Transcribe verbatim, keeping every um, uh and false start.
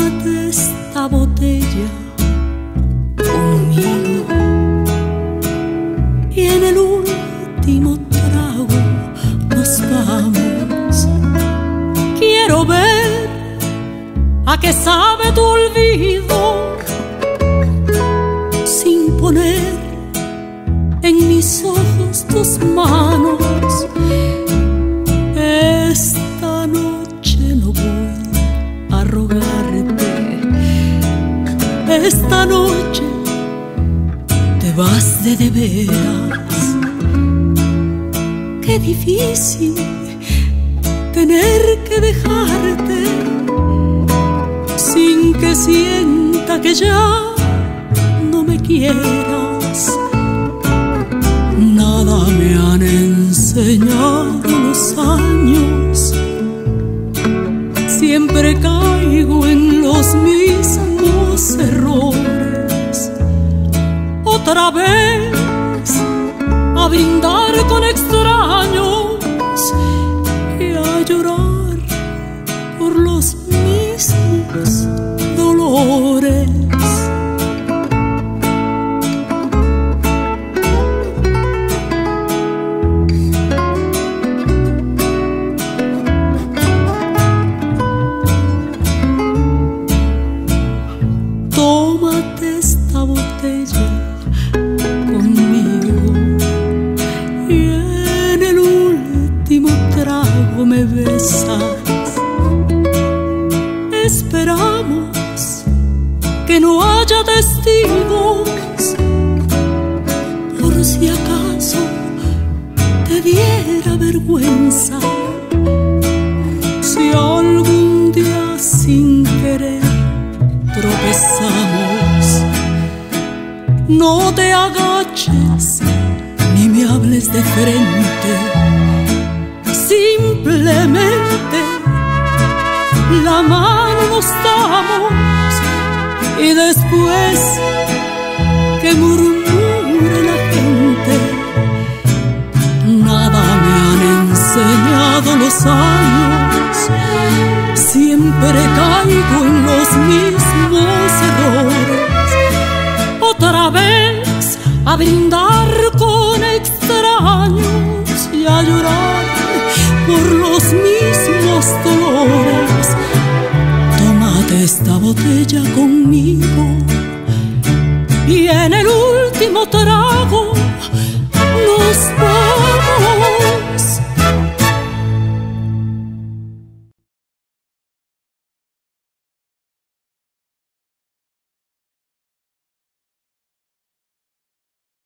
Tómate esta botella conmigo y en el último trago nos vamos. Quiero ver a qué sabe tu olvido sin poner en mis ojos tus manos. Esta noche no voy a rogarte, esta noche te vas de de veras. Qué difícil tener que dejarte sin que sienta que ya no me quieras. Nada me han enseñado los años, siempre caigo en los mismos errores. Otra vez a brindar con extraños y a llorar por los mismos dolores. Tómate esta botella conmigo y en el último trago me besas. Esperamos que no haya testigos, por si acaso te diera vergüenza. Si algún día sin querer tropezamos, no te agaches ni me hables de frente. Simplemente la mano nos damos y después que murmure la gente. Nada me han enseñado los años, siempre caigo en los mismos errores. Otra vez a brindar con extraños y a llorar por los mismos dolores. Tómate esta botella conmigo y en el último trago